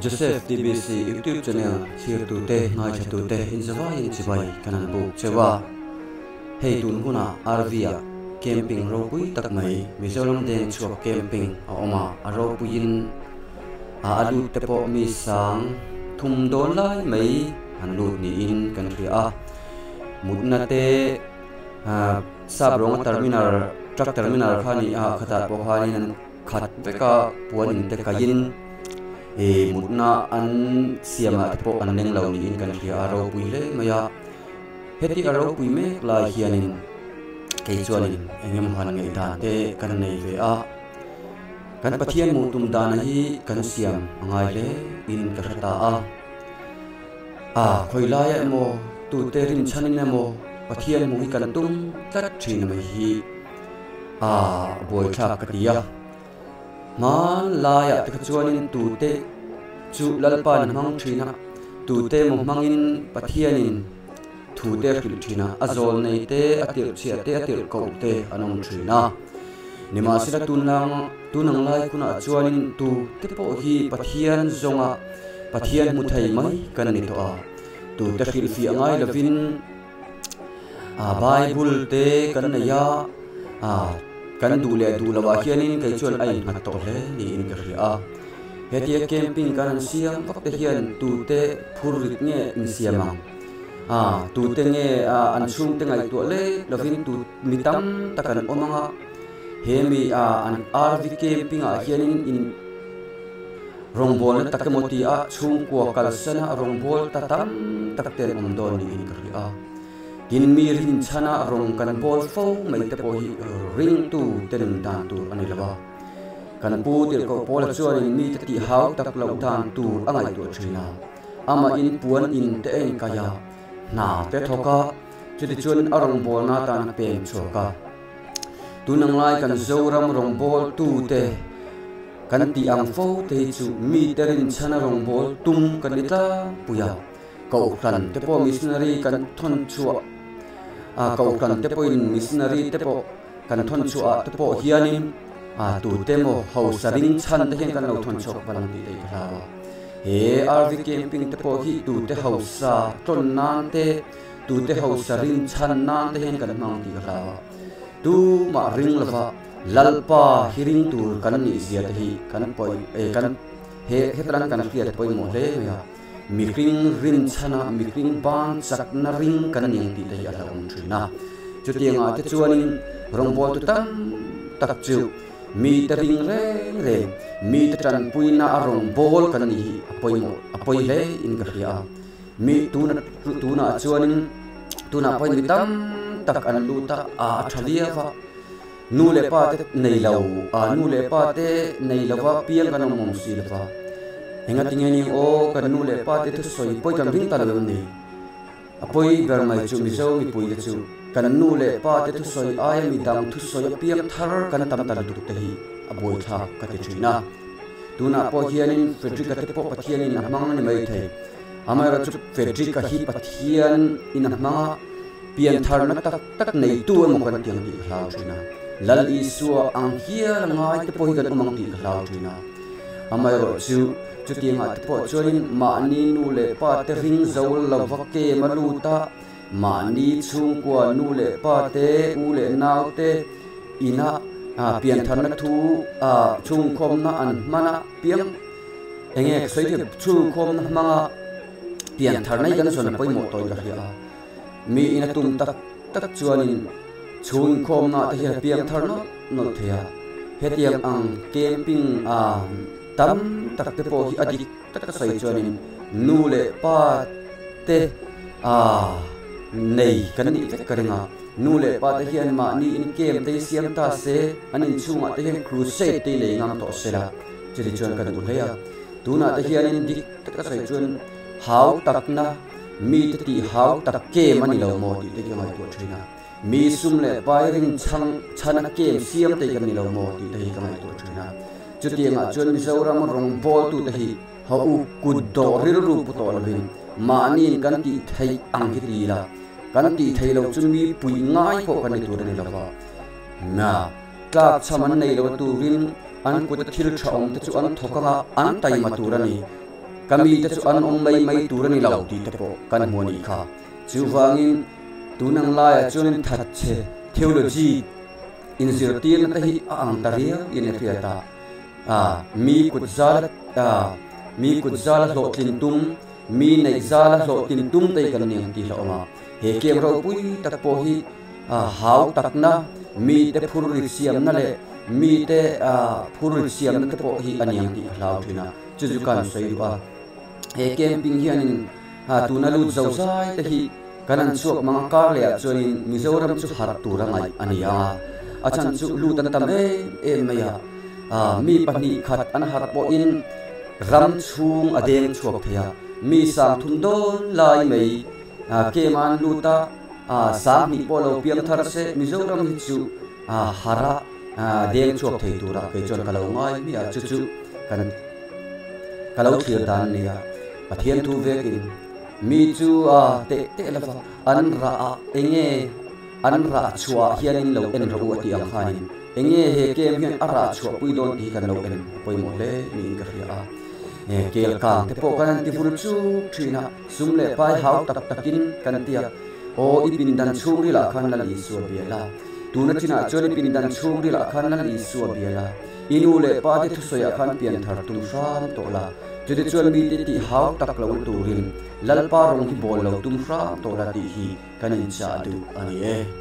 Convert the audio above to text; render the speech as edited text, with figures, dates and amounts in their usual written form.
Joseph TBC YouTube channel share tu te ngai cha tu te in zawa in chibai kanan bu chewa hei tun huna arvia camping ro pui tak mai mizoram den chuak camping a oma aro puin adu te po mi sang thum don lai mai an lu ni in kan ria mutna te sabrong terminal truck terminal khani a khata po khani nan khat veka puan te kayin mutna an siama te po an neng lo ni in kan ria aro pui le maya heti aro pui me la hianin ke chuanin engem han ngai dan te kan nei ve a kan pathian mu tum dan hi kan siam angai le in ka thata a khoila ya mo tu te rin chanin mo pathian mu hi kan tum tat thin mai hi boi thak ka tia man la ya te chuanin tu te chu lalpan mang thina tu te mo mangin pathianin thu te khil thina azol nei te atir chia te atir ko te anong thina nima sira tunang lai kuna chuanin tu te po hi pathian zonga pathian mu thai mai kan ni to tu te khil fi angai lovin bible te kan na ya kan du lawa hianin kai chuan ai ngat to le ni in ka ria hetia camping kan siam vak te hian tu te phurit nge in siamang tu te nge an chung te ngai to le lovin tu mitam takan omanga hemi an RV camping hianin in rongbol na takamoti chung kwa kalsana rongbol tatam takten omdon ni in ka ria in mi rin chana rong kan bol fo mai te po hi ring tu ten dan tu ani lawa kan pu tir ko pol chuan in mi ti hau tak lo dan tu angai tu thina ama in puan in te en kaya na te thoka chiti chuan arong bol na tan pen choka tunang lai kan zoram rong bol tu te kan ti ang fo te chu mi te rin chana rong bol tum kan ita puya ko kan te po missionary kan thon chua kau kan te po in missionary te po kan thon chu te po hianin tu te mo hausaring chan te hen kan lo thon chok ban ti te khawa RV camping te po hi tu te hausa ton nan te tu te hausaring chan nan te hen kan mang ti khawa tu ma ring lava lalpa hiring tu kan ni zia te hi kan poi kan hetran kan fiat poi mo le ya mikring rin chana mikring ban sak na ring kan yang ti dai ala om thina chutianga te chuanin rongbol tu tam tak chu mi ta ring re mi ta tran puina rongbol kan ni apoi le in ka ria mi tuna chuanin tuna poi mi tam tak an lu ta thalia fa nu le pa te nei lo nu le pa te nei lawa piang kan mong si le fa enga tingeni kan nu le pa te thu soi poi kan ring ta lo ni apoi gar mai chu mi zo mi pui chu kan nu le pa te thu soi ai mi dam thu soi piak thar kan tam ta du te hi aboi tha ka te thina tuna po hianin fedrik ka te po pathianin amang ni mai the amai ra chu fedrik ka hi pathian in amanga pian thar na tak nei tu mo kan tiang ti hlau thina lal isua ang hia ngai te po hi kan amang ti hlau thina amai ro chu chutianga te po chuanin mani nu le pa te ring zol lovake maluta mani chung kwa nu le pa te u le nau te ina pian than na thu chung khom na an mana piang enge sai te chung khom na manga pian thar nai kan son poi mo toy ka ria mi ina tum tak chuanin chung khom na te hi piang thar no thea hetiang ang camping tam tak te po hi adik tak sai chuanin nu le pa te nei kan ni te karinga nu le pa te hian ma ni in kem te siam ta se anin chunga te hian crusade te le ngam to sela chiri chuan kan du heya tuna te hian in dik tak sai chuan hau tak na mi te ti hau tak ke mani lo mo ti te ngai to thina mi sum le pai ring chana kem siam te kan ni lo mo ti te ngai to thina chutianga chuan mizoram rong bol tu te hi u kuddo ril ru pu to lovin manin kan ti thai ang hi ti la kan ti thai lo chun mi pui ngai ko kan ni tu ni lawa na tlak chaman nei lo tu rin an kut thil thaom te chu an thokanga an tai ma turani kami te chu an ong mai turani lau ti te po kan moni kha chu wangin tunang lai chunin that che theology in zirtir na hi ang taria in riata mi kutzala lo tintum mi nei zala lo tintum te kan niang ti loma he kem ro pui tak po hi hau takna mi te phurri siam na le mi te phurri siam na te po hi aniang ti hlau thina chu kan sei ba he camping hianin tuna lu zau sai te hi kanan chuak mga kar le chuanin Mizoram chu har turangai ania achan chu lu tan tam e maya mi pani khat an har po in ram chung adeng chuak thea mi sam thundon lai mai keman luta sam ni polo piang thar se Mizoram hi chu hara deng chuak thei tura ke chon kalau ngai mi chu chu kan kalau thir dan nia pathian thu vekin mi chu te lava an ra enge an ra chua hianin lo en ro ati ang khanin enge he kem hian ara chua pui don ti kan lo en poi mo le ni ka ria kel ka te po kan ti furu chu thina sumle pai hau tak takin kan tia o ipin dan chungri la khan la li su biela tuna china chori pin dan chungri la khan la li su biela inu le pa te thu soya khan pian thar tum ram to la chude chuan mi te ti hau tak lo turin lalpa rong hi bol lo tum ram to la ti hi kanin cha du ani